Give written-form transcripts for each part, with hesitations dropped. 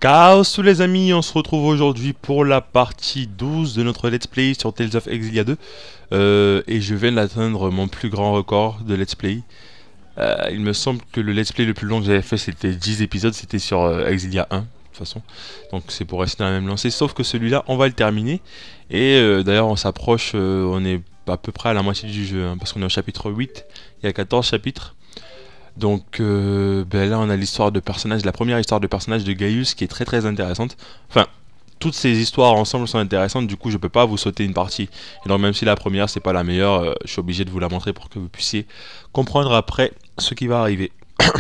Chaos tous les amis, on se retrouve aujourd'hui pour la partie 12 de notre Let's Play sur Tales of Exilia 2 et je viens d'atteindre mon plus grand record de Let's Play. Il me semble que le Let's Play le plus long que j'avais fait c'était 10 épisodes, c'était sur Exilia 1 de toute façon. Donc c'est pour rester dans la même lancée, sauf que celui-là on va le terminer. Et d'ailleurs on s'approche, on est à peu près à la moitié du jeu, hein, parce qu'on est au chapitre 8, il y a 14 chapitres. Donc là on a l'histoire de personnage, la première histoire de personnage de Gaius qui est très intéressante. Enfin, toutes ces histoires ensemble sont intéressantes, du coup je peux pas vous sauter une partie. Et donc même si la première c'est pas la meilleure, je suis obligé de vous la montrer pour que vous puissiez comprendre après ce qui va arriver.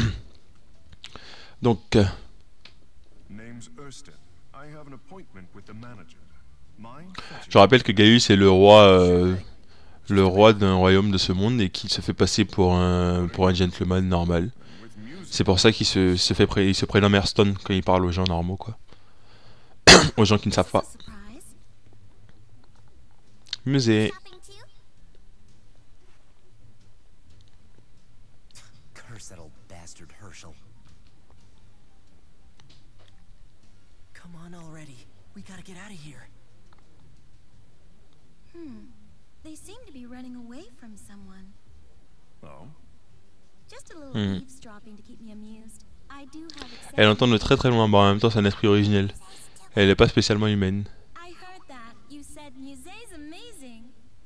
Donc je rappelle que Gaius est le roi d'un royaume de ce monde et qu'il se fait passer pour un gentleman normal. C'est pour ça qu'il il se prénomme Hearthstone quand il parle aux gens normaux, quoi. Aux gens qui ne savent pas. Musée. Curse that old bastard Herschel. Come on already. We gotta get out of here. They seem to be running away from someone. Oh? Just a little eavesdropping to keep me amused. I do have Elle entend de très loin, mais en même temps c'est un esprit originel. Elle n'est pas spécialement humaine. I heard that. You said musei's amazing.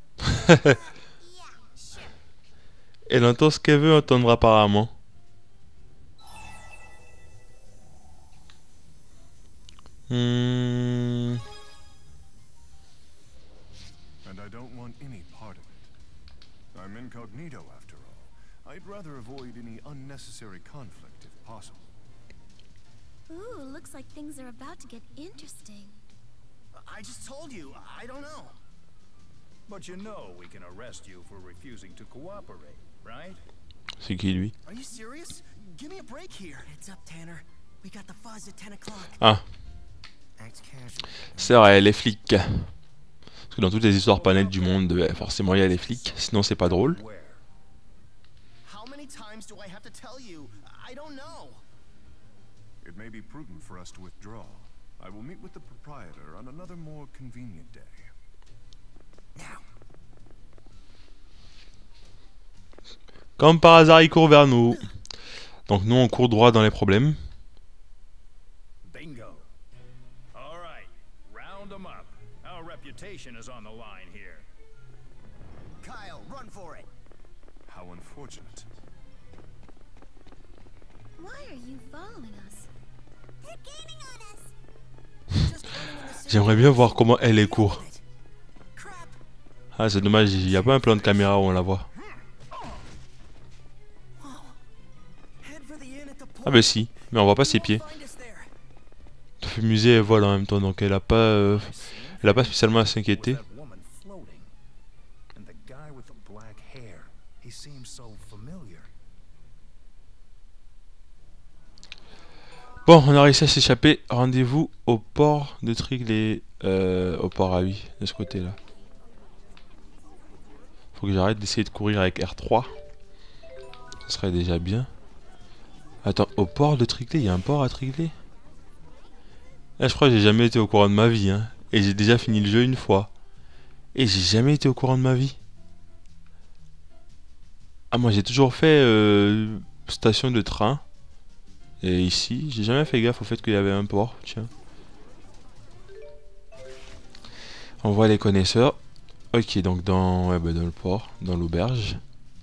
Elle entend ce qu'elle veut entendre apparemment. And I don't want any part of it. I'm incognito after all. I'd rather avoid any unnecessary conflict if possible. Ooh, looks like things are about to get interesting. I just told you, I don't know. But you know we can arrest you for refusing to cooperate, right? C'est qui lui? Are you serious? Give me a break here. Heads up, Tanner. We got the fuzz at 10 o'clock. Ah, Act casual. c'est vrai, les flics. Parce que dans toutes les histoires pas nettes du monde, forcément il y a les flics, sinon c'est pas drôle. Where? How many times do I have to tell you? I don't know. It may be prudent for us to withdraw. I will meet with the proprietor on another more convenient day. Now. Comme par hasard, il court vers nous. Donc nous, on court droit dans les problèmes. Bingo. All right, round them up. Our reputation is on the line here. Kyle, run for it. How unfortunate. Why are you following us? They're gaining on us. Just running in the city. J'aimerais bien voir comment elle est court. Crap. Ah, c'est dommage, il n'y a pas un plan de caméra où on la voit. Head for the inn at the Ah port. bah si, mais on voit pas ses pieds. Find us there. Le musée, elle vole en même temps, donc elle a pas spécialement à s'inquiéter. That woman floating. And the guy with the black hair. He seems so familiar. Bon, on a réussi à s'échapper. Rendez-vous au port de Trigley. Au port à 8, de ce côté-là. Faut que j'arrête d'essayer de courir avec R3. Ce serait déjà bien. Attends, au port de Trigley, il y a un port à Trigley? Je crois que j'ai jamais été au courant de ma vie, hein. Et j'ai déjà fini le jeu une fois. Et j'ai jamais été au courant de ma vie. Ah, moi j'ai toujours fait station de train. Et ici, j'ai jamais fait gaffe au fait qu'il y avait un port, tiens. On voit les connaisseurs. Ok, donc dans le port, dans l'auberge.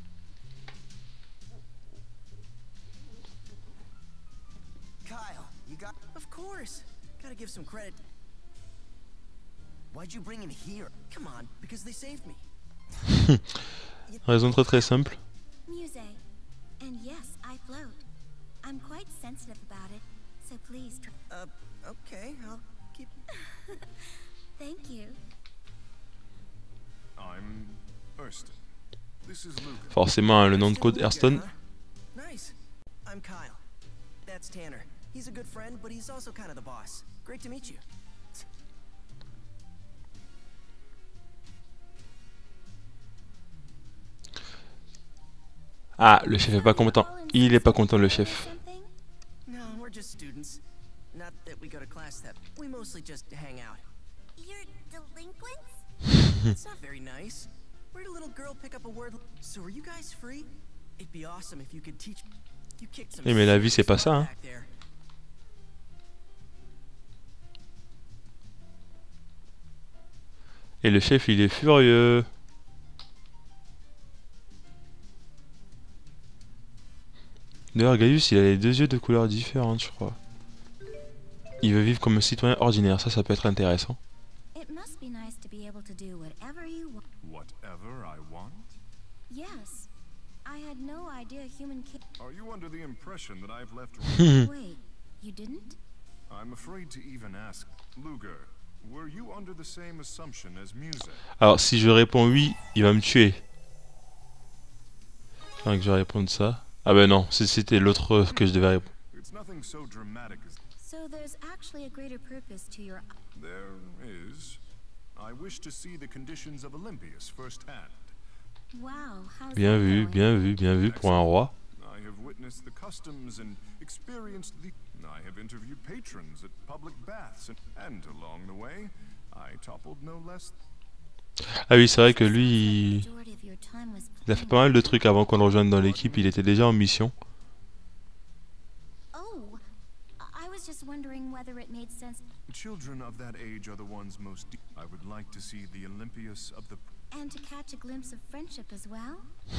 Kyle, you got... Of course. Gotta give some credit. Why'd you bring him here? Come on, because they saved me. Raison très simple. Musée. And yes, I float. I'm quite sensitive about it, so please try. Okay, I'll keep... Thank you. I'm Hurston. This is Luca. Forcément, hein, le nom de code Hearthstone. Nice. I'm Kyle. That's Tanner. He's a good friend, but he's also kind of the boss. Great to meet you. Ah, le chef est pas content. Il est pas content, le chef. No, we're just students. Not that we go to class that. We mostly just hang out. You're delinquents? It's not very nice. Where'd a little girl pick up a word? So are you guys free? It'd be awesome if you could teach. You kicked some. Eh, mais la vie, c'est pas serious ça, hein. butt back there. Et le chef, il est furieux. D'ailleurs, Gaius, il a les deux yeux de couleurs différentes, je crois. Il veut vivre comme un citoyen ordinaire, ça peut être intéressant. It must be nice to be able to do whatever you want. Whatever I want? Yes. I had no idea human Are you under the impression that I've left... Wait, you didn't? I'm afraid to even ask. Luger, were you under the same assumption as Musa? Alors, si je réponds oui, il va me tuer. Enfin, que je réponde ça. Ah ben non, c'était l'autre que je devais répondre. It's nothing so dramatic as... So there's actually a greater purpose to your... There is. I wish to see the conditions of Olympias firsthand. Wow, how's Bien that vu, going? bien vu, bien vu pour un roi. I have witnessed the customs and experienced the... I have interviewed patrons at public baths and along the way, I toppled no less... Ah oui, c'est vrai que lui, The majority of your time was il a fait playing. pas mal de trucs avant qu'on le rejoigne dans l'équipe, il était déjà en mission. Oh, I was just wondering whether it made sense Children of that age are the ones most... I would like to see the Olympias of the... and to catch a glimpse of friendship as well.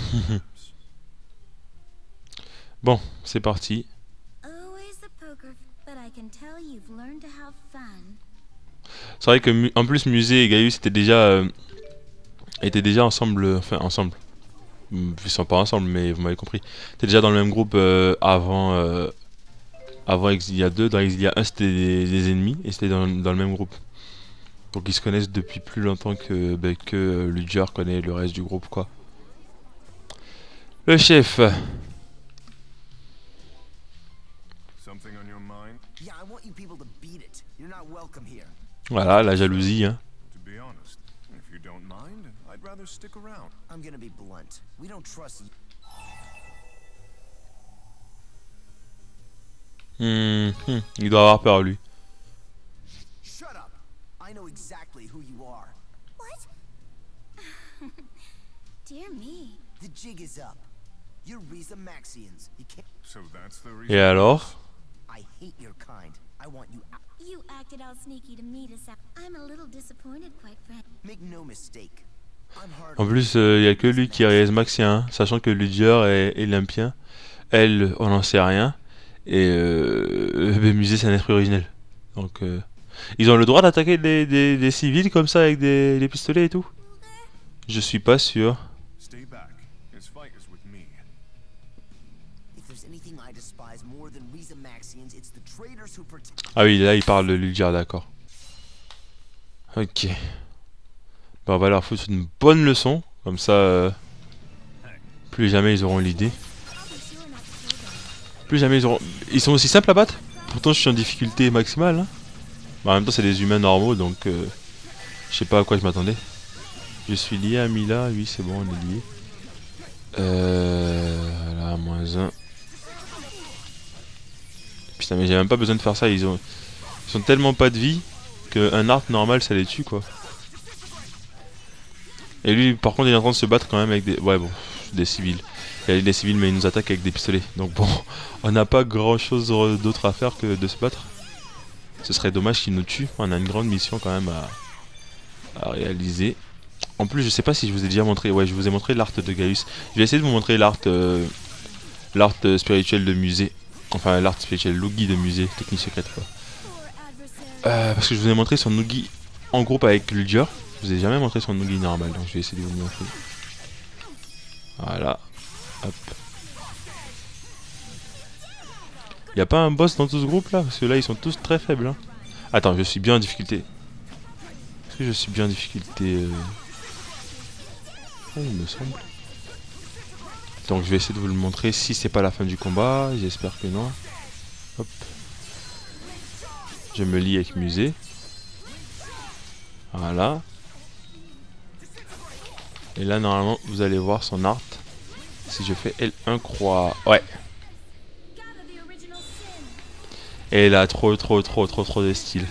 Bon, c'est parti. Always the poker, but I can tell you've learned to have fun. C'est vrai que en plus Musée et Gaius étaient déjà ensemble, enfin ensemble. Ils sont pas ensemble, mais vous m'avez compris. Étaient déjà dans le même groupe avant Exilia 2. Dans Exilia 1, c'était des ennemis et c'était dans le même groupe. Donc ils se connaissent depuis plus longtemps que Ludger connaît le reste du groupe, quoi. Le chef. Something on your mind? Yeah, I want you people to beat it. You're not welcome here. Voilà, la jalousie, hein. To be honest, if you don't mind, I'd rather stick around. I'm gonna be blunt. We don't trust you. Il doit avoir peur, lui. Shut up. I know exactly who you are. What? Dear me. The jig is up. You're Riza Maxians. You can't. So that's the Et reason. alors? I hate your kind. I want you out. You acted all sneaky to meet us. I'm a little disappointed, quite frankly. Make no mistake. I'm hard. En plus, il y a que lui qui est maxien, hein, sachant que Ludger est olympien. Elle, on n'en sait rien. Et Musée, c'est un esprit originel. Donc, ils ont le droit d'attaquer des civils comme ça avec des pistolets et tout? Je suis pas sûr. Stay back. His fight is with me. If there's anything I despise more than Riza Maxians, it's the traitors who protect. Ah oui, là, il parle de Ludger, d'accord. Ok. Bon, on va leur foutre une bonne leçon. Comme ça, plus jamais ils auront l'idée. Plus jamais ils auront... Ils sont aussi simples à battre. Pourtant, je suis en difficulté maximale. Hein. Bah, en même temps, c'est des humains normaux, donc... je sais pas à quoi je m'attendais. Je suis lié à Mila. Oui, c'est bon, on est lié. Voilà, -1. Putain, mais j'ai même pas besoin de faire ça. Ils sont tellement pas de vie qu'un art normal, ça les tue, quoi. Et lui, par contre, il est en train de se battre quand même avec des... Ouais, bon, des civils. Il y a des civils, mais il nous attaque avec des pistolets. Donc bon, on n'a pas grand-chose d'autre à faire que de se battre. Ce serait dommage qu'il nous tue. On a une grande mission quand même à réaliser. En plus, je sais pas si je vous ai déjà montré... Ouais, je vous ai montré l'art de Gaius. Je vais essayer de vous montrer l'art spirituel de Musée. Enfin, l'art spirituel, Lugi de Musée. Technique secrète, quoi. Parce que je vous ai montré son Lugi en groupe avec Ludger. Je vous ai jamais montré son Lugi normal, donc je vais essayer de vous le montrer. Voilà. Hop. Y a pas un boss dans tout ce groupe là? Parce que là ils sont tous très faibles. Hein. Attends, je suis bien en difficulté. Est-ce que je suis bien en difficulté oh, il me semble. Donc je vais essayer de vous le montrer si c'est pas la fin du combat. J'espère que non. Hop. Je me lie avec Musée. Voilà. Et là normalement vous allez voir son art. Si je fais L1 croix. Ouais. Et elle a trop de style.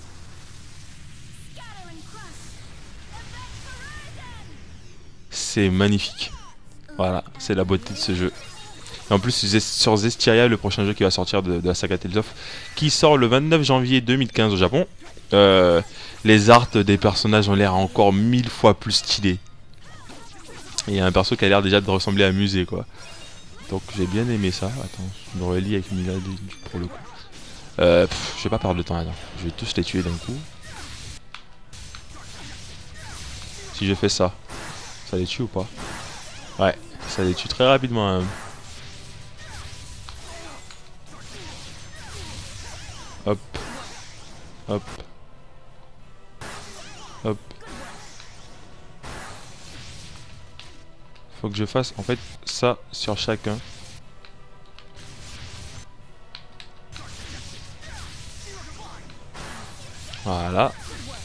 C'est magnifique. Voilà, c'est la beauté de ce jeu. Et en plus, sur Zestiria, le prochain jeu qui va sortir de la saga Tales of, qui sort le 29 janvier 2015 au Japon. Les arts des personnages ont l'air encore 1000 fois plus stylés. Et il y a un perso qui a l'air déjà de ressembler à Musée, quoi. Donc j'ai bien aimé ça. Attends, je me relie avec Mila pour le coup. Je vais pas perdre de temps là. Je vais tous les tuer d'un coup. Si je fais ça, ça les tue ou pas? Ouais, ça les tue très rapidement. Hein. Hop. Hop. Hop. Faut que je fasse en fait ça sur chacun. Voilà.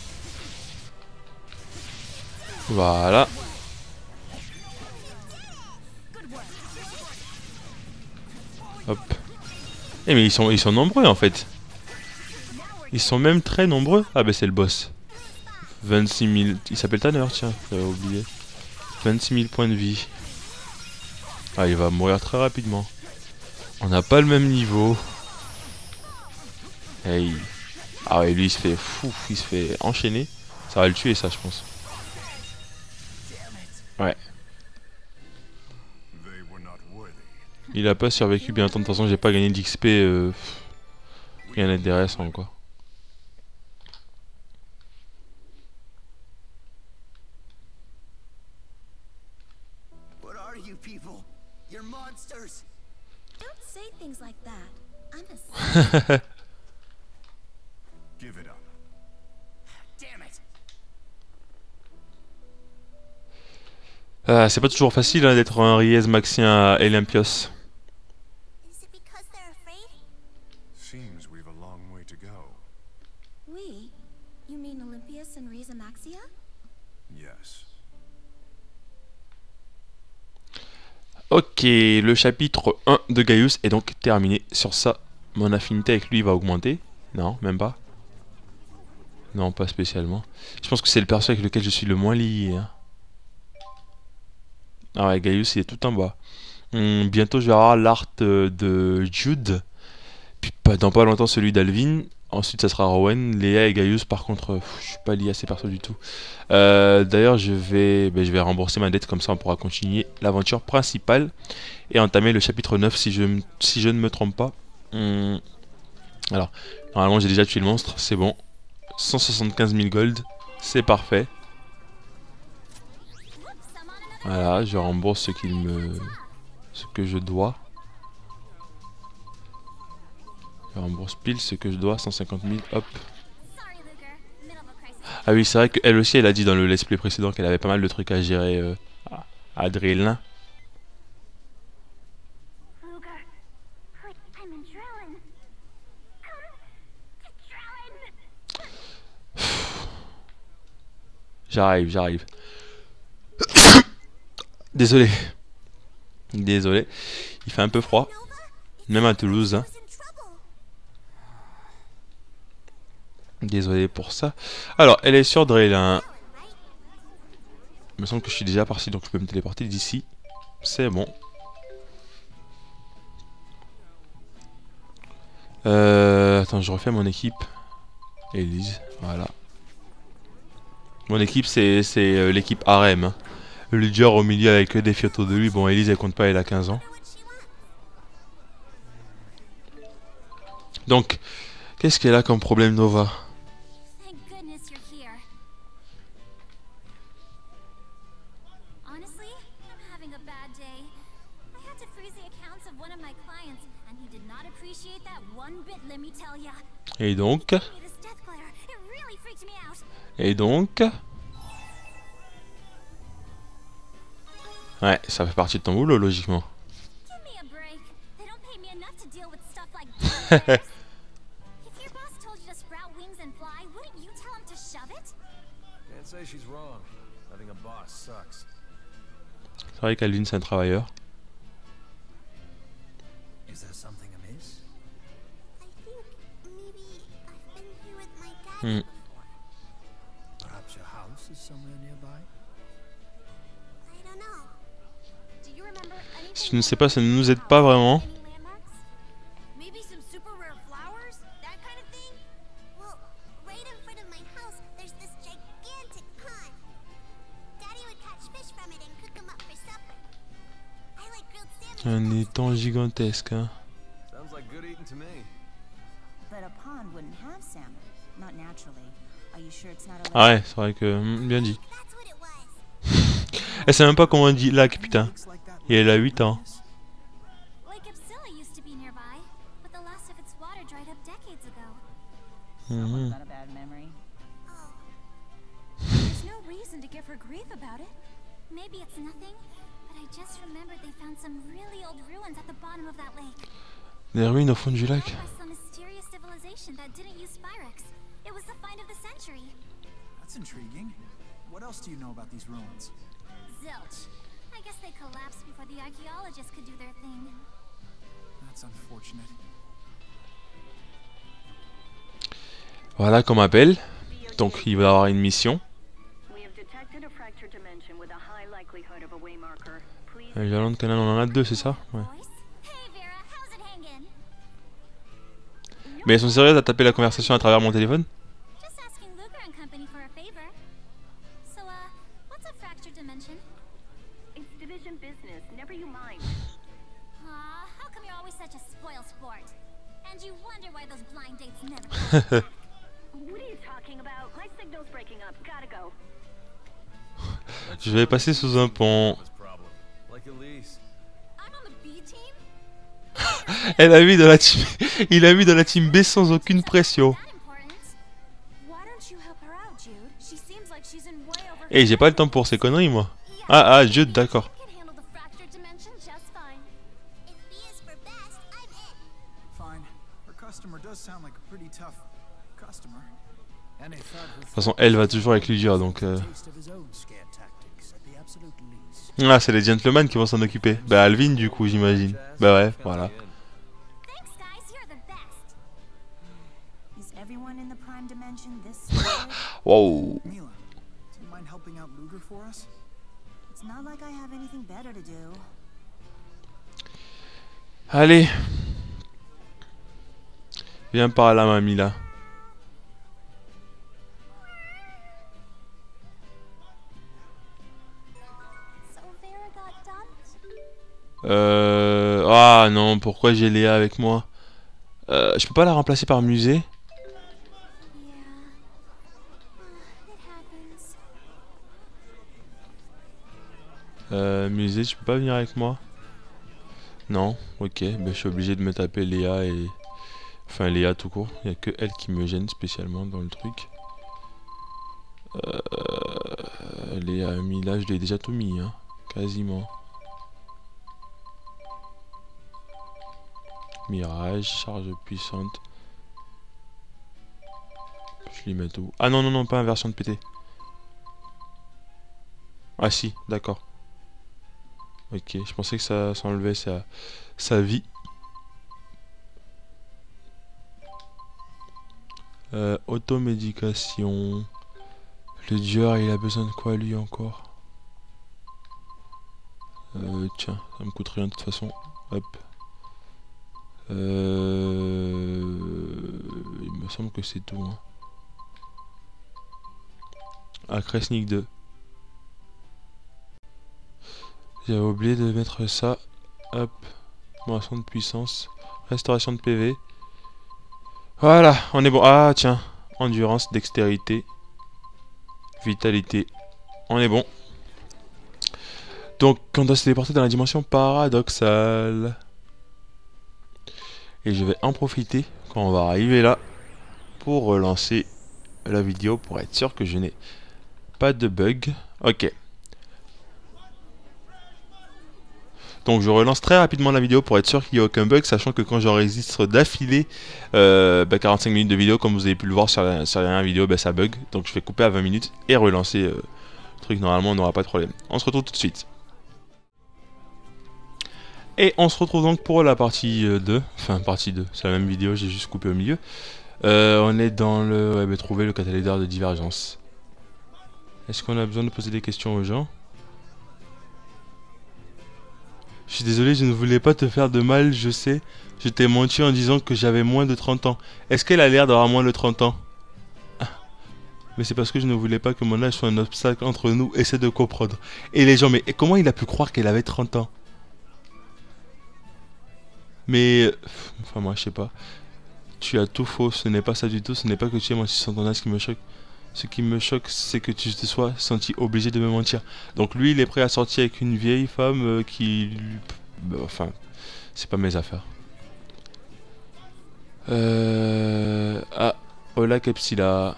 Voilà. Hop. Eh mais ils sont nombreux en fait. Ils sont même très nombreux. Ah bah c'est le boss. 26 000. Il s'appelle Tanner, tiens, j'avais oublié. 26 000 points de vie. Ah, il va mourir très rapidement. On n'a pas le même niveau. Hey. Ah ouais, lui il se fait fou, il se fait enchaîner. Ça va le tuer ça, je pense. Ouais. Il a pas survécu bien longtemps. De toute façon, j'ai pas gagné d'XP. Rien d'intéressant quoi. What are you people? You're monsters. Don't say things like that. I'm a Give it up. Damn it. C'est pas toujours facile hein, d'être un Riez Maxien à Olympios. Is it because they're afraid? Seems we've a long way to go. We? You mean Olympias and Riza Maxia? Yes. Ok, le chapitre 1 de Gaius est donc terminé. Sur ça, mon affinité avec lui va augmenter. Non, même pas. Non, pas spécialement. Je pense que c'est le perso avec lequel je suis le moins lié. Hein. Ah ouais, Gaius il est tout en bas. Bientôt je vais avoir l'art de Jude. Puis dans pas longtemps celui d'Alvin. Ensuite ça sera Rowan. Léa et Gaius par contre, je suis pas lié à ces persos du tout. D'ailleurs je vais rembourser ma dette comme ça on pourra continuer l'aventure principale. Et entamer le chapitre 9 si je ne me trompe pas. Alors, normalement j'ai déjà tué le monstre, c'est bon. 175 000 gold, c'est parfait. Voilà, je rembourse ce que je dois. Je rembourse pile ce que je dois, 150 000, hop. Ah oui, c'est vrai qu'elle aussi, elle a dit dans le let's play précédent qu'elle avait pas mal de trucs à gérer à Adrien. J'arrive. Désolé. Désolé. Il fait un peu froid. Même à Toulouse. Hein. Désolé pour ça. Alors, elle est sur Drelin. Il me semble que je suis déjà parti, donc je peux me téléporter d'ici. C'est bon. Attends, je refais mon équipe. Elise, voilà. Mon équipe, c'est l'équipe Harem. Hein. Le leader au milieu avec des photos de lui. Bon, Elise, elle compte pas, elle a 15 ans. Donc, qu'est-ce qu'elle a comme problème, Nova? Et donc? Ouais, ça fait partie de ton boulot, logiquement. C'est vrai qu'Alvin, c'est un travailleur. Hmm. Perhaps your house is somewhere nearby? I don't know. Do you remember anything Si tu ne sais pas, ça ne nous aide pas vraiment. any landmarks? Maybe some super rare flowers? That kind of thing? Well, right in front of my house, there's this gigantic pond. Daddy would catch fish from it and cook them up for supper. I like grilled salmon. Un étang gigantesque, hein. Sounds like good eating to me. But a pond wouldn't have salmon. Not naturally. Are you sure it's not a Ah ouais, c'est vrai que... bien dit. That's what it was. Elle sait même pas comment on dit lac, putain. Et elle a 8 ans. Lake Absilla used to be nearby, but the last of its water dried up decades ago. Mhm. Not a bad memory. Oh, There's no reason to give her grief about it. maybe it's nothing, but I just remembered they found some really old ruins at the bottom of that lake. Des ruines au fond du lac. Found by some mysterious civilization that didn't use Spyrex. It was the find of the century. That's intriguing. What else do you know about these ruins? Zilch. I guess they collapsed before the archaeologists could do their thing. That's unfortunate. Voilà qu'on m'appelle. Donc il va avoir une mission. We have detected a fractured dimension with a high likelihood of a waymarker. Please Un violon de canal, on en a 2, c'est ça? Ouais. Voice? Hey Vera, how's it hanging? Mais elles sont sérieuses à taper la conversation à travers mon téléphone? Just asking Luger and company for a favor. So, what's a fractured dimension? it's division business. Never you mind. Aw, how come you're always such a spoil sport? And you wonder why those blind dates never come back. What are you talking about? My signal's breaking up. Gotta go. Je vais passer sous un pont. This problem. Like Elise. I'm on the B team? Elle a mis dans la team... Il a mis dans la team B sans aucune pression. That important? Why don't you help her out, Jude? She seems like she's in way over. Et j'ai pas le temps pour ces conneries, moi. Ah, Jude, d'accord. I can handle the fractured dimension just fine. If B is for best, I'm in. Fine. Her customer does sound like a pretty tough customer. And a thug who De toute façon, elle va toujours avec lui dire, donc... taste of his own scare tactics at the absolute least. Ah, c'est les gentlemen qui vont s'en occuper. Bah, Alvin, du coup, j'imagine. Bah ouais, voilà. Thanks, guys, you're the best. Is everyone in the prime dimension this stupid? Wow. Mila, do you mind helping out Luger for us? It's not like I have anything better to do. Allez. Viens par là, mamie, là. So Vera got dumped? Ah non, pourquoi j'ai Léa avec moi? Je peux pas la remplacer par musée? Yeah. It happens. Musée, tu peux pas venir avec moi? Non, ok, ben, je suis obligé de me taper Léa et... Enfin, Léa tout court, il y a que elle qui me gêne spécialement dans le truc. Léa Mila, je l'ai déjà tout mis, hein, quasiment. Mirage, charge puissante. Je lui mets tout. Ah non, non, non, pas inversion de PT. Ah si, d'accord. Ok, je pensais que ça s'enlevait sa vie. Automédication. Le dieur, il a besoin de quoi lui encore? Tiens, ça me coûte rien de toute façon. Hop. Il me semble que c'est tout. Hein. Ah, Kresnik 2. J'avais oublié de mettre ça. Hop. Moisson de puissance. Restauration de PV. Voilà, on est bon. Ah, tiens. Endurance, dextérité. Vitalité. On est bon. Donc, on doit se téléporter dans la dimension paradoxale. Et je vais en profiter quand on va arriver là pour relancer la vidéo pour être sûr que je n'ai pas de bug. Ok. Donc je relance très rapidement la vidéo pour être sûr qu'il n'y a aucun bug, sachant que quand j'enregistre d'affilée 45 minutes de vidéo, comme vous avez pu le voir sur la dernière vidéo, ça bug. Donc je vais couper à 20 minutes et relancer le truc, normalement on n'aura pas de problème. On se retrouve tout de suite. Et on se retrouve donc pour la partie 2, enfin partie 2, c'est la même vidéo, j'ai juste coupé au milieu. On est dans le... Ouais, bah, trouver le catalyseur de divergence. Est-ce qu'on a besoin de poser des questions aux gens? Je suis désolé, je ne voulais pas te faire de mal, je sais. Je t'ai menti en disant que j'avais moins de 30 ans. Est-ce qu'elle a l'air d'avoir moins de 30 ans? Mais c'est parce que je ne voulais pas que mon âge soit un obstacle entre nous. Essaie de comprendre. Et les gens, mais comment il a pu croire qu'elle avait 30 ans? Mais... Enfin, moi, je sais pas. Tu as tout faux, ce n'est pas ça du tout. Ce n'est pas que tu aies menti sur ton âge qui me choque. Ce qui me choque, c'est que tu te sois senti obligé de me mentir. Donc lui, il est prêt à sortir avec une vieille femme qui... Bah, enfin, c'est pas mes affaires. Ah, Hola Kepsila.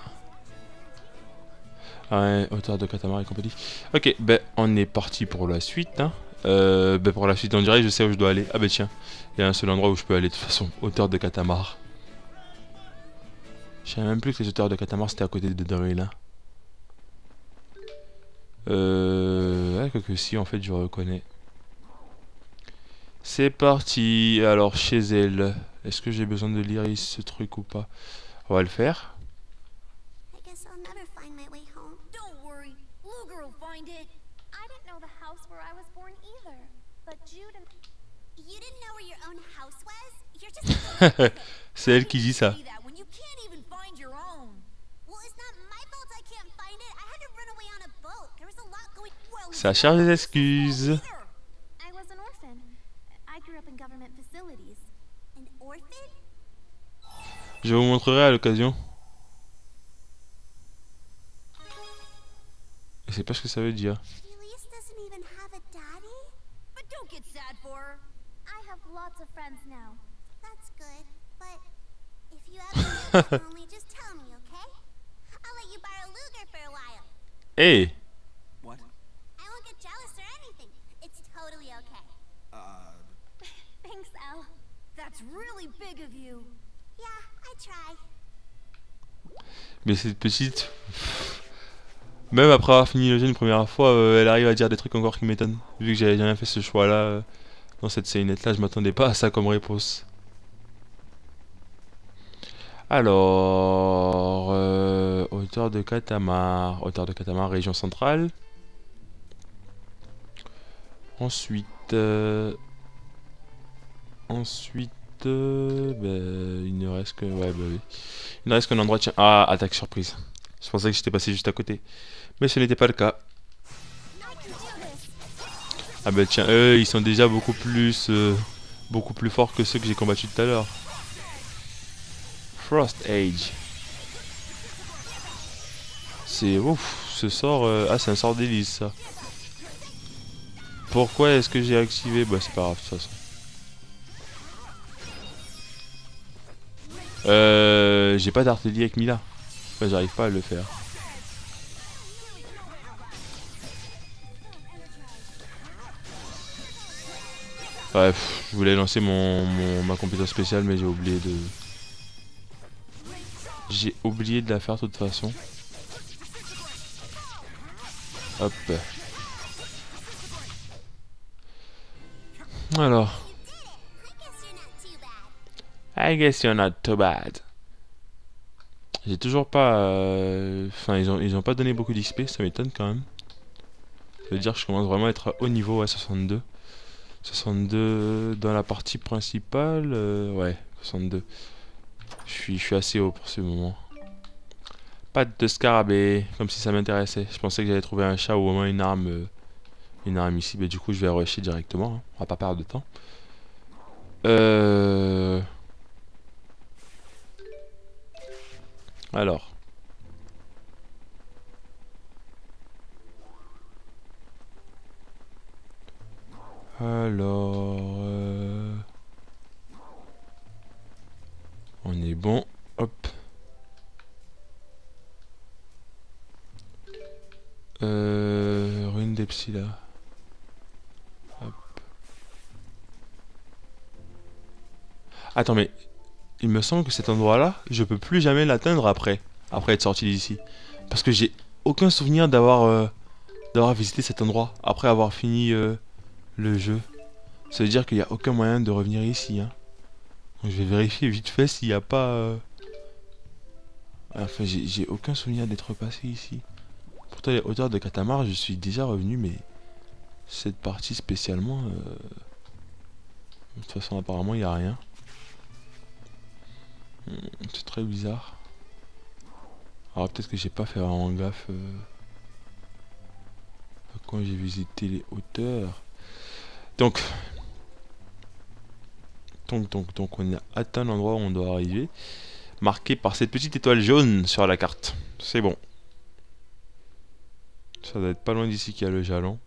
Ah, ouais, auteur de Katamari et compagnie. Ok, ben on est parti pour la suite. Hein. Ben pour la suite, on dirait je sais où je dois aller. Ah ben tiens, il y a un seul endroit où je peux aller de toute façon. Auteur de Katamar. Je savais même plus que les auteurs de Katamar c'était à côté de Dorila. Ouais, que si, en fait, je reconnais. C'est parti. Alors, chez elle, est-ce que j'ai besoin de lire ce truc ou pas? On va le faire. I guess I'll never find my way home. Don't worry, Luger will find it. I didn't know the house where I was born either. But Jude and... You didn't know where your own house was? You're just... C'est elle qui dit ça. See that when you can't even find your own. Well, it's not my fault I can't find it. I had to run away on a boat. There was a lot going... Well, Ça cherche des excuses. I was an orphan. I grew up in government facilities. An orphan? Je vous montrerai à l'occasion. Je sais pas ce que ça veut dire. Elise doesn't even have a daddy? But don't get sad for her. I have lots of friends now. That's good, but if you ever get lonely, just tell me, okay? I'll let you borrow Luger for a while. Hey! What? I won't get jealous or anything. It's totally okay. Thanks, Elle. That's really big of you. Yeah, I try. Mais cette petite... Même après avoir fini le jeu une première fois, elle arrive à dire des trucs encore qui m'étonnent. Vu que j'avais jamais fait ce choix là, dans cette scénette là, je m'attendais pas à ça comme réponse. Alors... auteur de Katamar. Auteur de Katamar, région centrale. Ensuite... ben, il ne reste que... Ouais, bah oui. Il ne reste qu'un endroit... Tiens. Ah, attaque surprise. Je pensais que j'étais passé juste à côté. Mais ce n'était pas le cas. Ah bah tiens, eux, ils sont déjà beaucoup plus forts que ceux que j'ai combattus tout à l'heure. Frost Age. C'est... Ouf, ce sort... Ah, c'est un sort d'hélice, ça. Pourquoi est-ce que j'ai activé... Bah, c'est pas grave, de toute façon. J'ai pas d'artillerie avec Mila. Enfin, j'arrive pas à le faire. Bref, je voulais lancer ma compétence spéciale, mais j'ai oublié de... J'ai oublié de la faire de toute façon. Hop. Alors. I guess you're not too bad. J'ai toujours pas... Enfin, ils ont pas donné beaucoup d'XP, ça m'étonne quand même. Ça veut dire que je commence vraiment à être à haut niveau à 62. 62 dans la partie principale, ouais, 62. Je suis assez haut pour ce moment. Pas de scarabée, comme si ça m'intéressait. Je pensais que j'allais trouver un chat ou au moins une arme ici. Mais du coup, je vais rusher directement. Hein. On va pas perdre de temps. Alors. On est bon. Hop. Rune d'Epsila. Hop. Attends, mais il me semble que cet endroit-là, je peux plus jamais l'atteindre après être sorti d'ici. Parce que j'ai aucun souvenir d'avoir visité cet endroit après avoir fini le jeu. Ça veut dire qu'il n'y a aucun moyen de revenir ici. Hein. Donc je vais vérifier vite fait s'il n'y a pas Enfin, j'ai aucun souvenir d'être passé ici. Pourtant, les hauteurs de Katamar, je suis déjà revenu, mais cette partie spécialement, de toute façon, apparemment, il n'y a rien. C'est très bizarre. Alors peut-être que j'ai pas fait vraiment gaffe quand j'ai visité les hauteurs. Donc on a atteint l'endroit où on doit arriver, marqué par cette petite étoile jaune sur la carte. C'est bon. Ça doit être pas loin d'ici qu'il y a le jalon.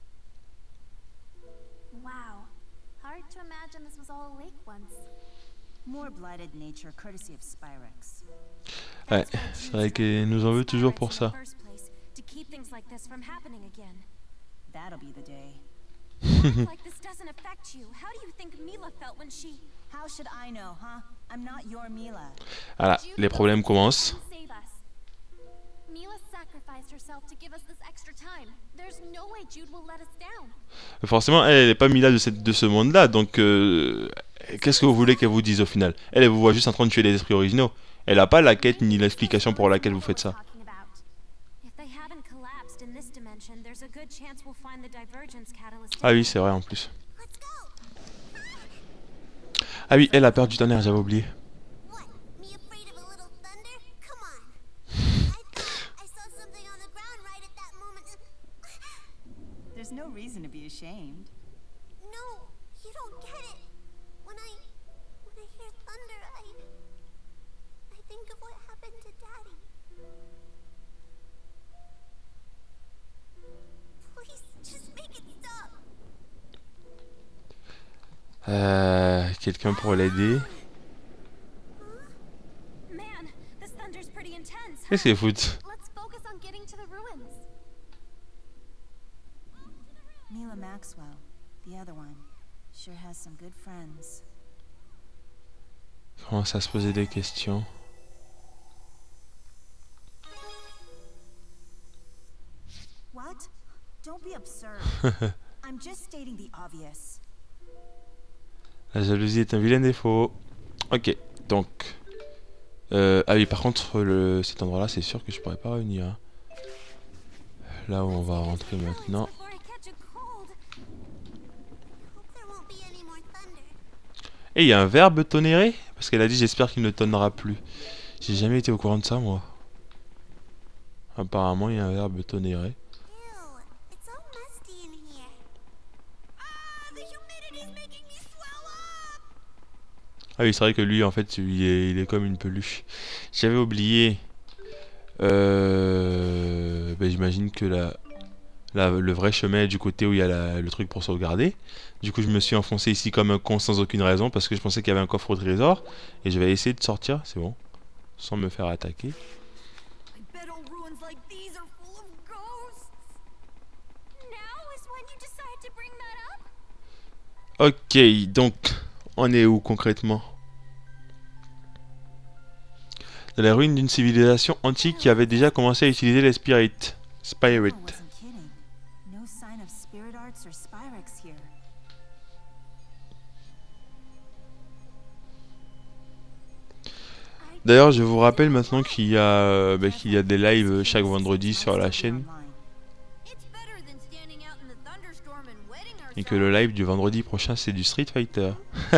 Wow. Hard to imagine this was all a lake once. More blighted nature courtesy of Spyrex. Ouais, c'est vrai qu'elle nous en veut toujours pour ça. To keep things like this from happening again. That'll be the day. Like this doesn't affect you. How do you think Mila felt when she... How should I know, huh? I'm not your Mila. Voilà, les problèmes commencent. Save us. Mila sacrificed herself to give us this extra time. There's no way Jude will let us down. Forcément, elle n'est pas Mila de ce monde-là, donc qu'est-ce que vous voulez qu'elle vous dise au final? Elle vous voit juste en train de tuer les esprits originaux. Elle n'a pas la quête ni l'explication pour laquelle vous faites ça. Ah oui, c'est vrai en plus. Ah oui, elle a perdu tonnerre, j'avais oublié. There's no reason to be ashamed. No, you don't get it. When I hear thunder, I think of what happened to Daddy. Please, just make it stop. Quelqu'un pour l'aider. Man, this thunder's pretty intense. Qu'est-ce qu'elle fout? Let's focus on getting to the ruins. Mila Maxwell, the other one, sure has some good friends. Commence à se poser des questions. What? Don't be absurd. I'm just stating the obvious. La jalousie est un vilain défaut. Ok, donc... ah oui, par contre, cet endroit-là, c'est sûr que je pourrais pas revenir. Hein. Là où on va rentrer maintenant. Et il y a un verbe tonnerrer? Parce qu'elle a dit j'espère qu'il ne tonnera plus. J'ai jamais été au courant de ça, moi. Apparemment, il y a un verbe tonnerrer. Ah oui, c'est vrai que lui, en fait, il est comme une peluche. J'avais oublié. Ben, j'imagine que le vrai chemin est du côté où il y a le truc pour sauvegarder. Du coup, je me suis enfoncé ici comme un con sans aucune raison parce que je pensais qu'il y avait un coffre au trésor. Et je vais essayer de sortir, c'est bon, sans me faire attaquer. Ok, donc, on est où concrètement? Dans les ruines d'une civilisation antique qui avait déjà commencé à utiliser les Spirit. D'ailleurs, je vous rappelle maintenant qu'il y a des lives chaque vendredi sur la chaîne. Et que le live du vendredi prochain, c'est du Street Fighter.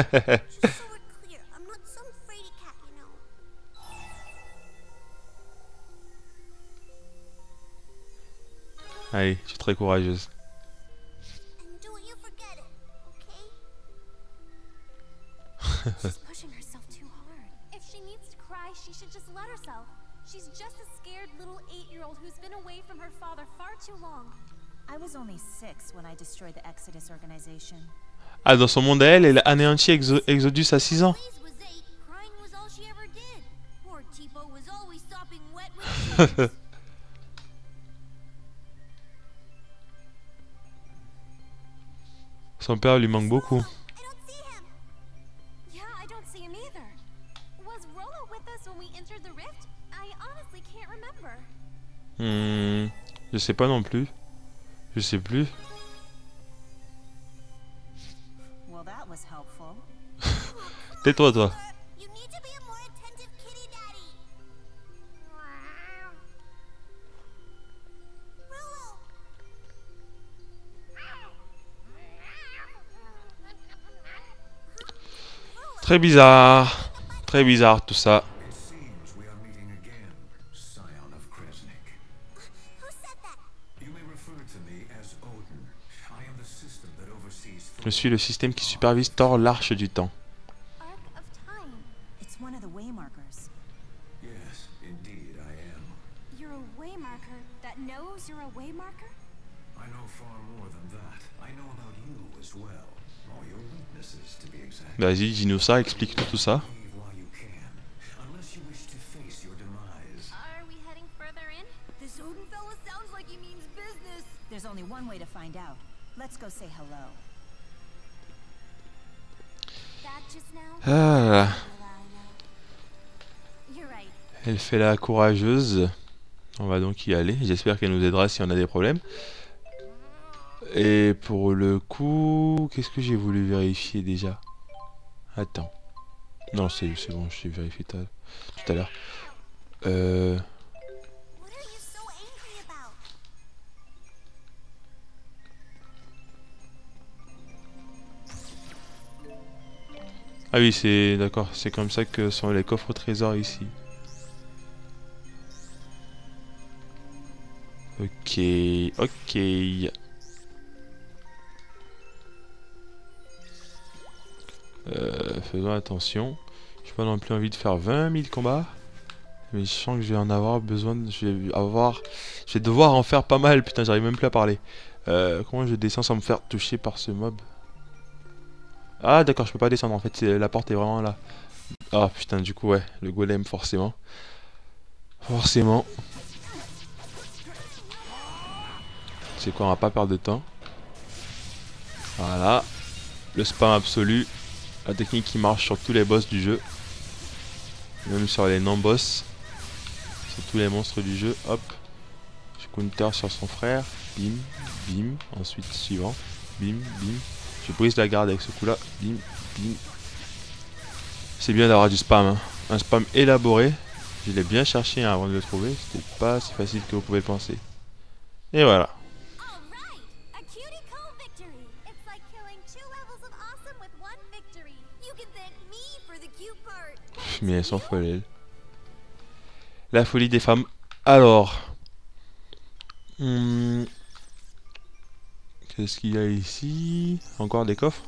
Allez, je suis très courageuse. Ah, dans son monde à elle, elle a anéanti Exodus à 6 ans. Son père lui manque beaucoup. Je sais pas non plus. Je sais plus. Tais-toi, toi. très bizarre tout ça. It seems we are meeting again, Scion of Kresnik. Who said that? You may refer to me as Odin. I am the system that oversees. Je suis le système qui supervise Thor, l'arche du temps. Arc of Time. It's one of the waymarkers. Yes, indeed I am. You're a waymarker that knows you're a waymarker? I know far more than that. I know about you as well. All your weaknesses, to be exact. Vas-y, dis-nous ça, explique-nous tout ça. Leave while you can, unless you wish to face your demise. Are we heading further in? This Odin fella sounds like he means business. There's only one way to find out. Let's go say hello. That just now? Ah, You're right. elle fait la courageuse. On va donc y aller. J'espère qu'elle nous aidera si on a des problèmes. Et pour le coup, qu'est-ce que j'ai voulu vérifier déjà? Attends. Non, c'est bon, je l'ai vérifié tout à l'heure. What are you so angry about? Ah oui, c'est d'accord, c'est comme ça que sont les coffres au trésor ici. Ok, ok. Faisons attention. J'ai pas non plus envie de faire 20 000 combats. Mais je sens que je vais en avoir besoin. Je vais devoir en faire pas mal. Putain, j'arrive même plus à parler. Comment je descends sans me faire toucher par ce mob? Ah d'accord, je peux pas descendre en fait. La porte est vraiment là. Ah putain, du coup ouais, le golem forcément. Forcément. C'est quoi, on va pas perdre de temps. Voilà. Le spam absolu. La technique qui marche sur tous les boss du jeu. Même sur les non-boss. Sur tous les monstres du jeu. Hop. Je counter sur son frère. Bim, bim. Ensuite suivant. Bim, bim. Je brise la garde avec ce coup là. Bim, bim. C'est bien d'avoir du spam. Hein. Un spam élaboré. Je l'ai bien cherché hein, avant de le trouver. C'était pas si facile que vous pouvez le penser. Et voilà. All right! A cutie cone victory! It's like killing 2 levels of awesome with 1 victory. You can thank me for the cute part. Mais elles sont folles, elles. La folie des femmes. Alors. Qu'est-ce qu'il y a ici? Encore des coffres.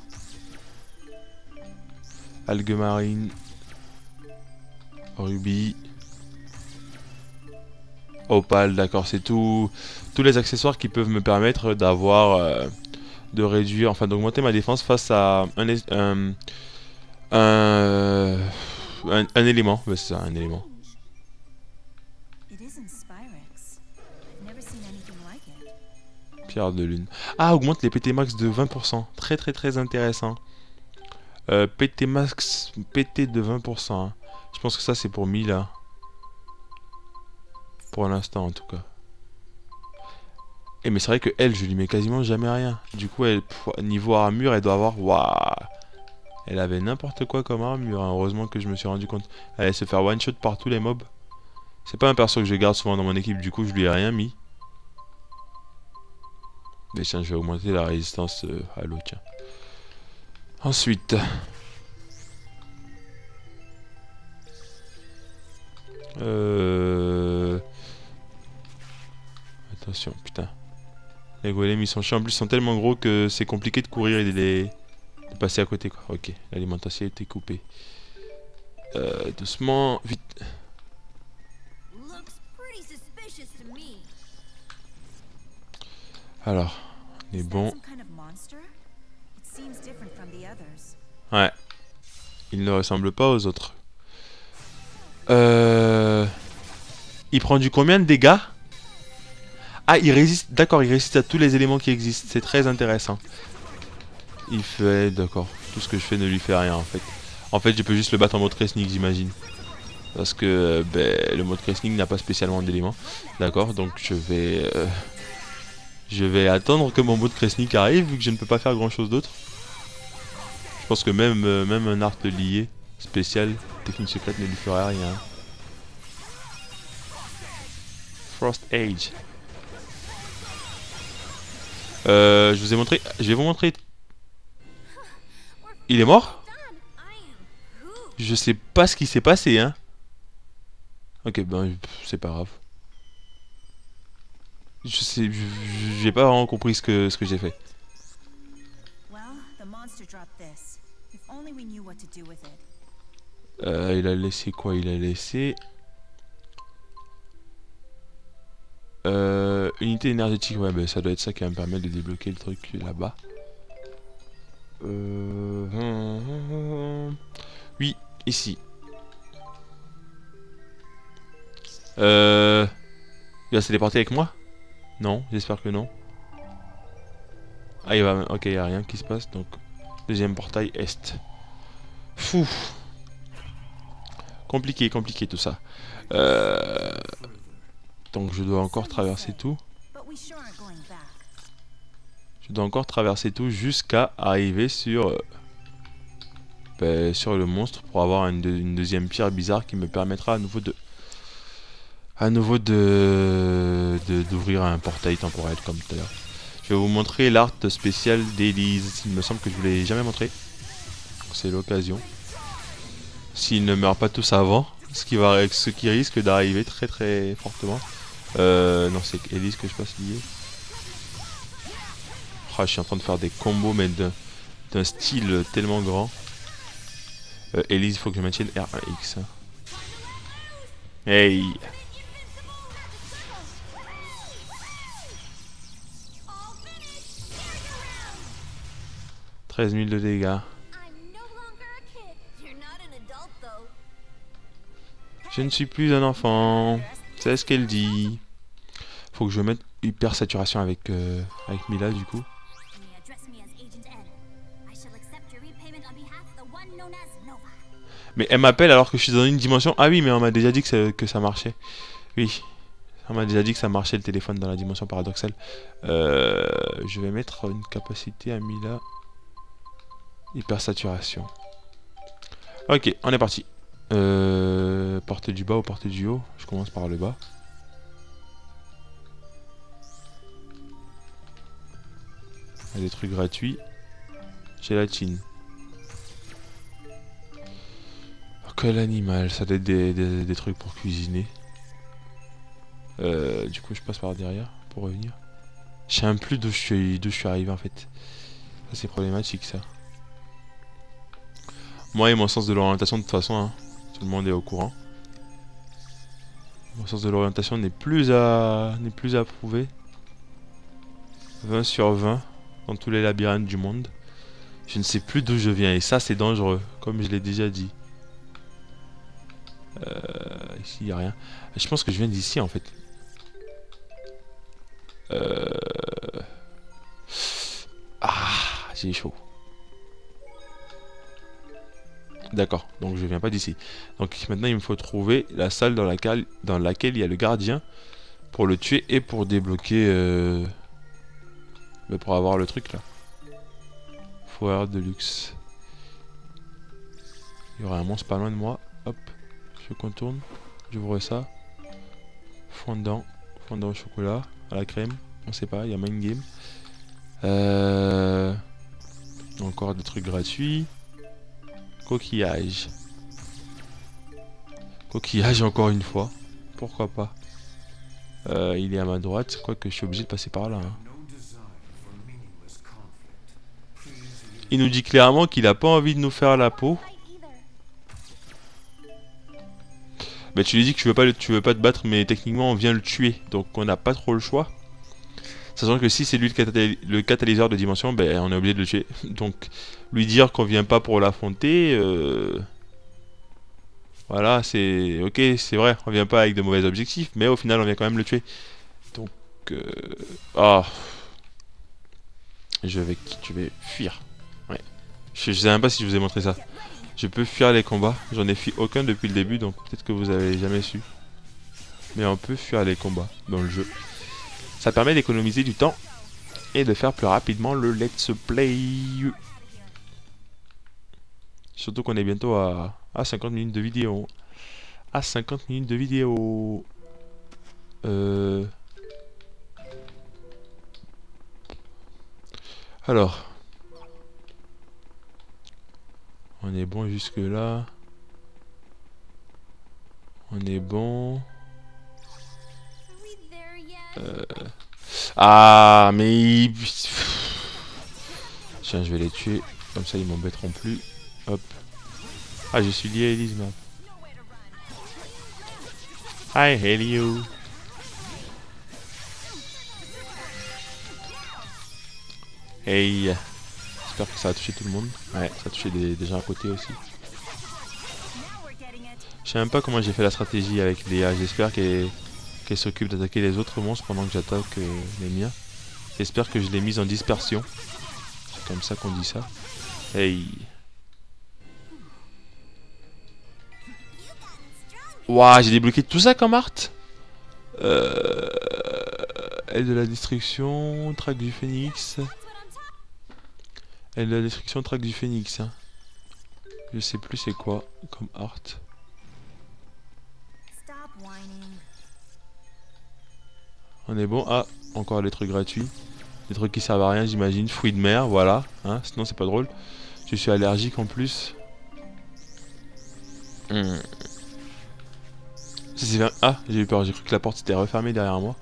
Algues marines. Rubis. Opale, d'accord, c'est tout. Tous les accessoires qui peuvent me permettre d'avoir. De réduire, enfin d'augmenter ma défense face à un élément. Ouais, c'est ça, un élément. It isn't Spyrex. I've never seen anything like it. Pierre de lune. Ah, augmente les PT max de 20%. Très très très intéressant. PT max, PT de 20%. Hein. Je pense que ça c'est pour 1000 là. Pour l'instant en tout cas. Et mais c'est vrai que elle, je lui mets quasiment jamais rien. Du coup, elle, niveau armure, elle doit avoir... Waouh. Elle avait n'importe quoi comme armure. Hein. Heureusement que je me suis rendu compte. Elle allait se faire one shot par tous les mobs. C'est pas un perso que je garde souvent dans mon équipe. Du coup, je lui ai rien mis. Mais tiens, je vais augmenter la résistance à l'eau, tiens. Ensuite... Attention, putain. Les golems ils sont chiants, en plus ils sont tellement gros que c'est compliqué de courir et de passer à côté quoi. Ok, l'alimentation a été coupée. Doucement, vite. Looks pretty suspicious to me. Alors, on est Is that bon. some kind of monster? It seems different from the others. Ouais. Il ne ressemble pas aux autres. Il prend du combien de dégâts? Ah, il résiste, d'accord, il résiste à tous les éléments qui existent, c'est très intéressant. Il fait, d'accord, tout ce que je fais ne lui fait rien en fait. En fait, je peux juste le battre en mode Kresnik, j'imagine. Parce que le mode Kresnik n'a pas spécialement d'éléments. D'accord, donc je vais attendre que mon mode Kresnik arrive, vu que je ne peux pas faire grand chose d'autre. Je pense que même un art lié, spécial, technique secrète ne lui ferait rien. Frost Age. Je vous ai montré. Je vais vous montrer. Il est mort? Je sais pas ce qui s'est passé, hein. Ok, ben, c'est pas grave. Je sais, j'ai pas vraiment compris ce que j'ai fait. Well, the monster dropped this. If only we knew what to do with it. Il a laissé quoi? Il a laissé... unité énergétique, ouais, bah, ça doit être ça qui va me permettre de débloquer le truc là-bas. Oui, ici. Il va se téléporter avec moi? Non, j'espère que non. Ah, il va... Ok, il n'y a rien qui se passe, donc... Deuxième portail est. Fou. Compliqué, compliqué tout ça. Donc je dois encore traverser tout. Je dois encore traverser tout jusqu'à arriver sur... sur le monstre pour avoir une deuxième pierre bizarre qui me permettra à nouveau d'ouvrir un portail temporel comme tout à l'heure. Je vais vous montrer l'art spécial d'Elise. Il me semble que je vous l'ai jamais montré. C'est l'occasion. S'ils ne meurent pas tous avant, ce qui risque d'arriver très très fortement. Non, c'est Elise que je passe lié. Oh, je suis en train de faire des combos mais d'un style tellement grand. Elise, il faut que je maintienne R1X. Hey! 13 000 de dégâts. Je ne suis plus un enfant. C'est ce qu'elle dit. Faut que je mette hyper saturation avec Mila du coup. Mais elle m'appelle alors que je suis dans une dimension. Ah oui, mais on m'a déjà dit que ça marchait. Oui. On m'a déjà dit que ça marchait le téléphone dans la dimension paradoxale. Je vais mettre une capacité à Mila. Hyper saturation. Ok, on est parti. Porte du bas ou porte du haut? Je commence par le bas. Il y a des trucs gratuits. Gélatine. Quel animal? Ça doit être des trucs pour cuisiner. Du coup, je passe par derrière pour revenir. Je sais même plus d'où je suis arrivé en fait. Ça, c'est problématique ça. Moi et mon sens de l'orientation, de toute façon, hein, tout le monde est au courant. Mon sens de l'orientation n'est plus à prouver. 20 sur 20 dans tous les labyrinthes du monde. Je ne sais plus d'où je viens et ça c'est dangereux, comme je l'ai déjà dit. Ici il n'y a rien. Je pense que je viens d'ici en fait. Ah, j'ai chaud. D'accord, donc je viens pas d'ici. Donc maintenant il me faut trouver la salle dans laquelle il y a le gardien pour le tuer et pour débloquer mais pour avoir le truc là. Foire de luxe. Il y aura un monstre pas loin de moi. Hop, je contourne, j'ouvre ça. Fondant au chocolat, à la crème, on sait pas, il y a mind game. Encore des trucs gratuits. Coquillage. Coquillage encore une fois. Pourquoi pas. Il est à ma droite, quoique je suis obligé de passer par là. Hein. Il nous dit clairement qu'il a pas envie de nous faire la peau. Bah tu lui dis que tu veux pas te battre, mais techniquement on vient le tuer. Donc on n'a pas trop le choix. Sachant que si c'est lui le catalyseur de dimension, ben on est obligé de le tuer. Donc lui dire qu'on vient pas pour l'affronter, voilà, c'est ok, c'est vrai, on vient pas avec de mauvais objectifs, mais au final on vient quand même le tuer. Donc ah, je vais fuir. Ouais, je sais même pas si je vous ai montré ça. Je peux fuir les combats, j'en ai fui aucun depuis le début, donc peut-être que vous avez jamais su. Mais on peut fuir les combats dans le jeu. Ça permet d'économiser du temps et de faire plus rapidement le let's play. Surtout qu'on est bientôt à 50 minutes de vidéo. À 50 minutes de vidéo. Alors. On est bon jusque là. On est bon. Are we there yet? Ah, mais... Tiens, je vais les tuer. Comme ça, ils m'embêteront plus. Hop. Ah, je suis lié à Elise, merde. Hi, Helio. Hey. J'espère que ça a touché tout le monde. Ouais, ça a touché des gens à côté aussi. Je sais même pas comment j'ai fait la stratégie avec Léa. J'espère qu'elle s'occupe d'attaquer les autres monstres pendant que j'attaque les miens. J'espère que je l'ai mise en dispersion. C'est comme ça qu'on dit ça. Hey. Waouh, j'ai débloqué tout ça comme art. Aile de la destruction, traque du phénix. Aile de la destruction, traque du phénix. Hein. Je sais plus c'est quoi comme art. On est bon. Ah, encore des trucs gratuits. Des trucs qui servent à rien, j'imagine. Fruits de mer, voilà. Hein, sinon, c'est pas drôle. Je suis allergique en plus. Ah, j'ai eu peur. J'ai cru que la porte s'était refermée derrière moi.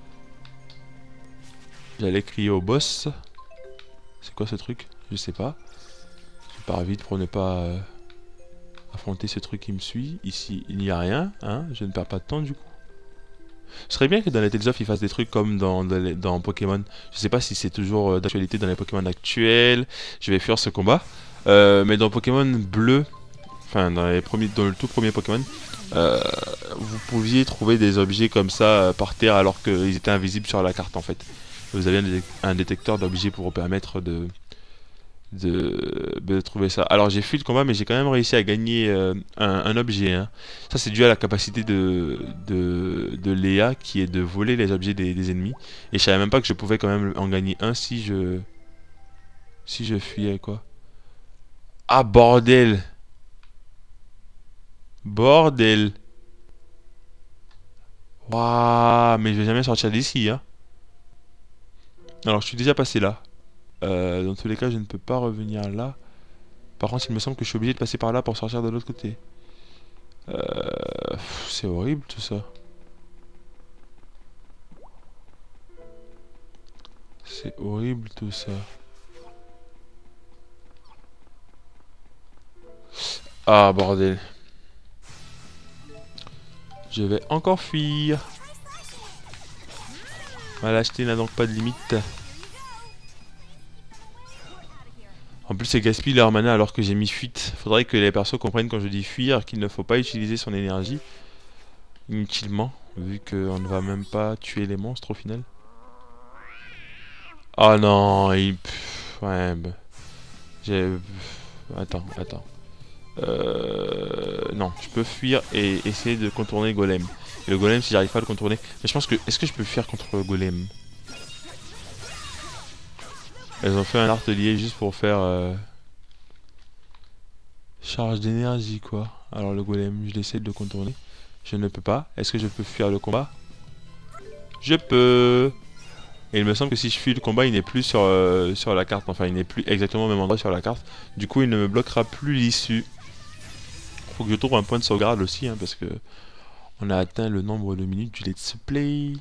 J'allais crier au boss. C'est quoi ce truc? Je sais pas. Je pars vite pour ne pas affronter ce truc qui me suit. Ici, il n'y a rien. Hein, je ne perds pas de temps du coup. Ce serait bien que dans les Tales of, ils fassent des trucs comme dans Pokémon. Je sais pas si c'est toujours d'actualité dans les Pokémon actuels. Je vais fuir ce combat. Mais dans Pokémon bleu, enfin dans le tout premier Pokémon, vous pouviez trouver des objets comme ça par terre alors qu'ils étaient invisibles sur la carte en fait. Vous avez un détecteur d'objets pour vous permettre de trouver ça. Alors j'ai fui le combat mais j'ai quand même réussi à gagner un objet. Hein. Ça c'est dû à la capacité de Léa qui est de voler les objets des ennemis. Et je savais même pas que je pouvais quand même en gagner un si je fuyais quoi. Ah bordel. Bordel. Waouh, mais je vais jamais sortir d'ici hein. Alors je suis déjà passé là. Dans tous les cas, je ne peux pas revenir là. Par contre, il me semble que je suis obligé de passer par là pour sortir de l'autre côté. C'est horrible tout ça. C'est horrible tout ça. Ah bordel. Je vais encore fuir. Ma lâcheté n'a donc pas de limite. En plus, c'est gaspille leur mana alors que j'ai mis fuite. Faudrait que les persos comprennent quand je dis fuir qu'il ne faut pas utiliser son énergie inutilement, vu qu'on ne va même pas tuer les monstres au final. Oh non, il... Ouais, bah... J'ai... Attends. Non, je peux fuir et essayer de contourner le golem. Et le golem, si j'arrive pas à le contourner... Mais je pense que... Est-ce que je peux fuir contre le golem? Elles ont fait un artelier juste pour faire... charge d'énergie, quoi. Alors le golem, je l'essaie de le contourner. Je ne peux pas. Est-ce que je peux fuir le combat? Je peux. Et il me semble que si je fuis le combat, il n'est plus sur la carte. Enfin, il n'est plus exactement au même endroit sur la carte. Du coup, il ne me bloquera plus l'issue. Faut que je trouve un point de sauvegarde aussi, hein, parce que on a atteint le nombre de minutes du let's play.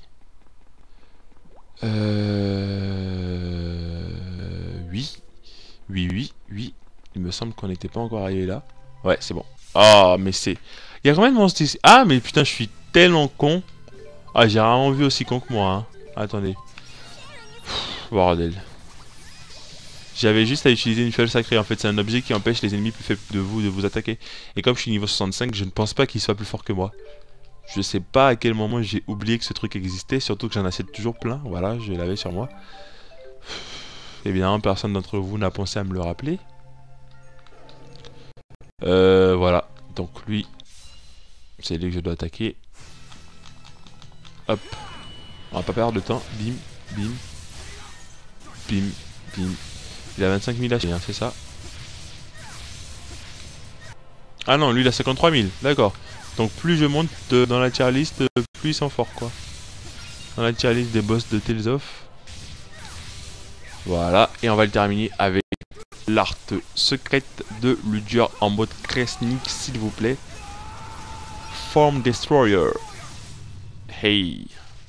Oui. Il me semble qu'on n'était pas encore arrivé là. Ouais, c'est bon. Ah, mais c'est... Il y a combien de monstres ici? Ah, mais putain, je suis tellement con. Ah, j'ai rarement vu aussi con que moi, hein. Attendez. Pff, bordel. J'avais juste à utiliser une fiole sacrée. En fait, c'est un objet qui empêche les ennemis plus faibles de vous attaquer. Et comme je suis niveau 65, je ne pense pas qu'il soit plus fort que moi. Je sais pas à quel moment j'ai oublié que ce truc existait. Surtout que j'en achète toujours plein. Voilà, je l'avais sur moi. Évidemment, personne d'entre vous n'a pensé à me le rappeler. Voilà. Donc lui, c'est lui que je dois attaquer. Hop. On va pas perdre de temps. Bim, bim. Bim, bim. Il a 25 000 HP, hein, c'est ça? Ah non, lui il a 53 000. D'accord. Donc plus je monte dans la tier list, plus ils sont forts, quoi. Dans la tier list des boss de Tales of. Voilà. Et on va le terminer avec l'art secrète de Ludger en mode Kresnik, s'il vous plaît. Platform Destroyer. Hey.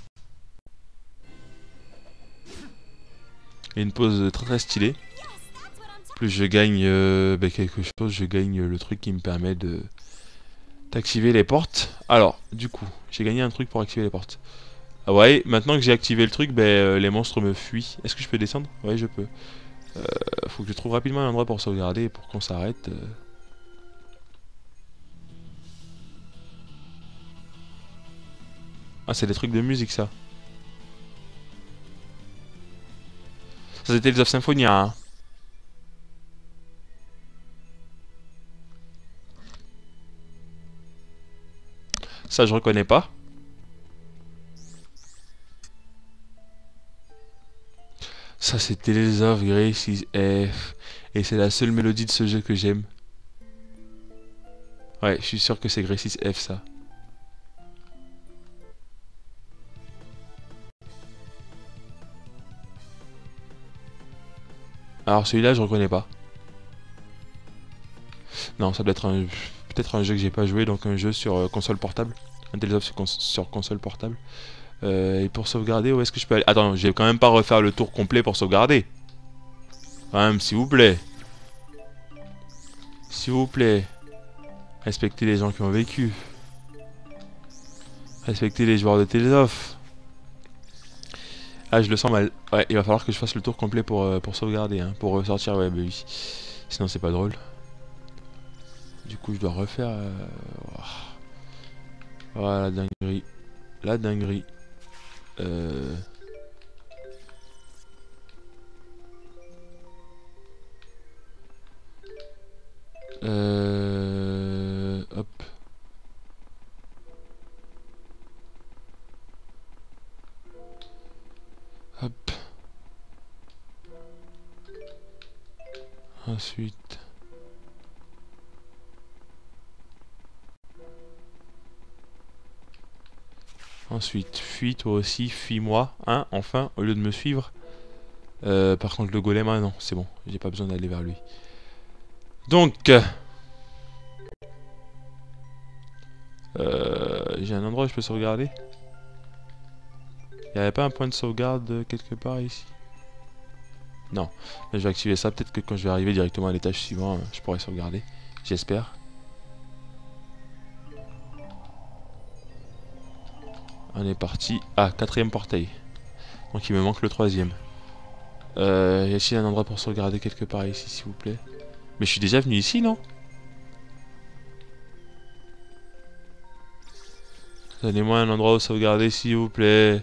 Et une pose très très stylée. Plus je gagne quelque chose, je gagne le truc qui me permet de d'activer les portes. Alors, du coup, j'ai gagné un truc pour activer les portes. Ah ouais, maintenant que j'ai activé le truc, les monstres me fuient. Est-ce que je peux descendre? Ouais, je peux. Faut que je trouve rapidement un endroit pour sauvegarder pour qu'on s'arrête. Ah, c'est des trucs de musique, ça. Ça, c'était Tales of Symphonia, hein. Ça, je reconnais pas. Ça, c'est Tales of Gracie F. Et c'est la seule mélodie de ce jeu que j'aime. Ouais, je suis sûr que c'est Gracie F, ça. Alors, celui-là, je reconnais pas. Non, ça doit être un... peut-être un jeu que j'ai pas joué, donc un jeu sur console portable. Un Tales of sur console portable. Et pour sauvegarder, où est-ce que je peux aller? Attends, je vais quand même pas refaire le tour complet pour sauvegarder. Quand même, s'il vous plaît. S'il vous plaît. Respectez les gens qui ont vécu. Respectez les joueurs de Tales of. Ah, je le sens mal. Ouais, il va falloir que je fasse le tour complet pour sauvegarder, hein. Pour ressortir, ouais, bah oui. Sinon, c'est pas drôle. Du coup, je dois refaire... Voilà, la dinguerie. La dinguerie. Hop. Hop. Ensuite... Ensuite, fuis toi aussi, fuis-moi, hein, enfin, au lieu de me suivre. Par contre, le golem, non, c'est bon, j'ai pas besoin d'aller vers lui. Donc, j'ai un endroit où je peux sauvegarder. Il n'y avait pas un point de sauvegarde quelque part ici? Non, mais je vais activer ça, peut-être que quand je vais arriver directement à l'étage suivant, je pourrai sauvegarder, j'espère. On est parti. Ah, 4e portail. Donc il me manque le 3e. Y a-t-il un endroit pour sauvegarder quelque part ici, s'il vous plaît? Mais je suis déjà venu ici, non? Donnez-moi un endroit où sauvegarder, s'il vous plaît.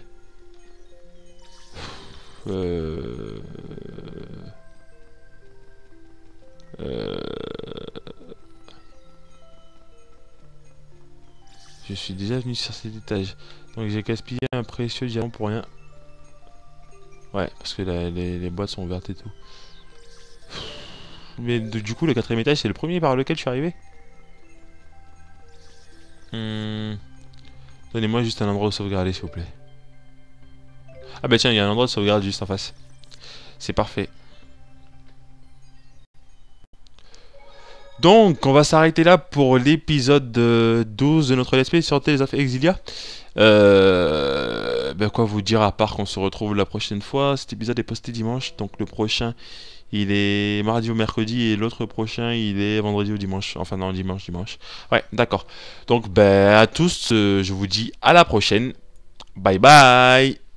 Je suis déjà venu sur cet étage. Donc j'ai gaspillé un précieux diamant pour rien. Ouais, parce que les boîtes sont ouvertes et tout. Mais du coup, le 4e étage, c'est le premier par lequel je suis arrivé. Donnez-moi juste un endroit où sauvegarder, s'il vous plaît. Ah bah tiens, il y a un endroit de sauvegarde juste en face. C'est parfait. Donc, on va s'arrêter là pour l'épisode 12 de notre let's play sur Tales of Exilia. Quoi vous dire à part qu'on se retrouve la prochaine fois. Cet épisode est posté dimanche, donc le prochain il est mardi ou mercredi et l'autre prochain il est vendredi ou dimanche. Enfin non, dimanche. Ouais, d'accord. Donc à tous, je vous dis à la prochaine. Bye bye.